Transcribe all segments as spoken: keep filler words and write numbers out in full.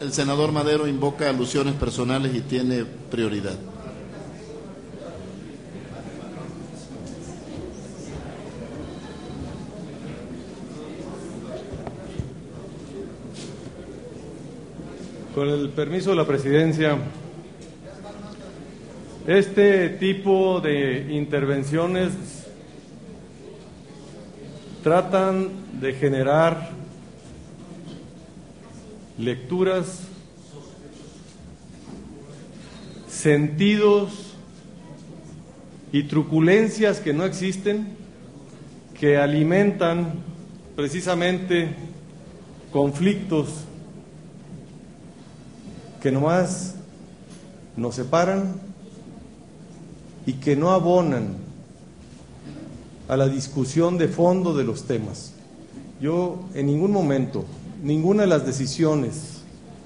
el senador Madero invoca alusiones personales y tiene prioridad. Con el permiso de la presidencia, este tipo de intervenciones tratan de generar lecturas, sentidos y truculencias que no existen, que alimentan precisamente conflictos que nomás nos separan y que no abonan a la discusión de fondo de los temas. Yo en ningún momento, ninguna de las decisiones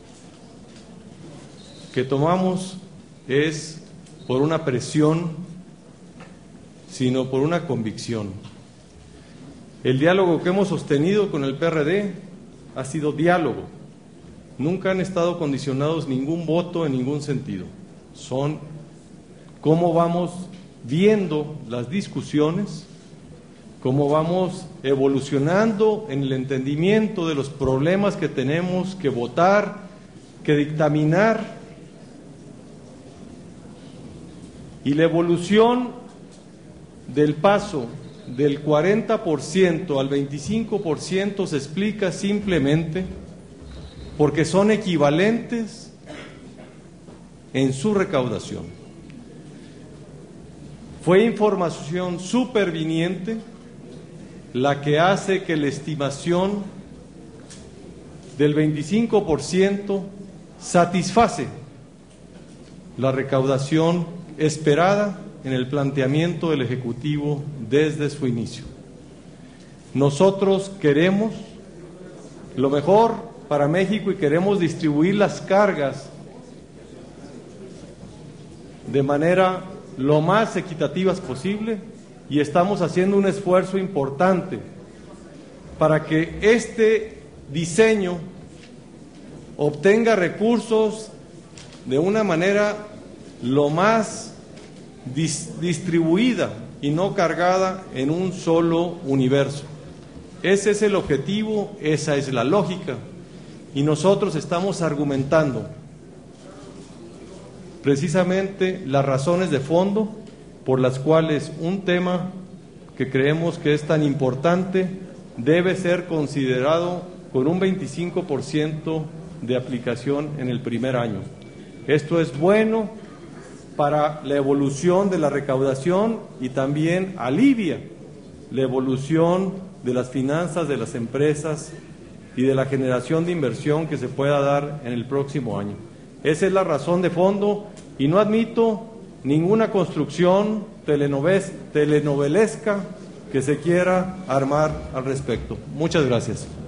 que tomamos es por una presión, sino por una convicción. El diálogo que hemos sostenido con el P R D ha sido diálogo. Nunca han estado condicionados ningún voto en ningún sentido. Son cómo vamos viendo las discusiones, cómo vamos evolucionando en el entendimiento de los problemas que tenemos que votar, que dictaminar, y la evolución del paso del cuarenta por ciento al veinticinco por ciento se explica simplemente porque son equivalentes en su recaudación. Fue información superviniente la que hace que la estimación del veinticinco por ciento satisface la recaudación esperada en el planteamiento del Ejecutivo desde su inicio. Nosotros queremos lo mejor para México y queremos distribuir las cargas de manera lo más equitativas posible y estamos haciendo un esfuerzo importante para que este diseño obtenga recursos de una manera lo más dis- distribuida y no cargada en un solo universo. Ese es el objetivo, esa es la lógica. Y nosotros estamos argumentando precisamente las razones de fondo por las cuales un tema que creemos que es tan importante debe ser considerado con un veinticinco por ciento de aplicación en el primer año. Esto es bueno para la evolución de la recaudación y también alivia la evolución de las finanzas de las empresas y de la generación de inversión que se pueda dar en el próximo año. Esa es la razón de fondo y no admito ninguna construcción telenoves, telenovelesca que se quiera armar al respecto. Muchas gracias.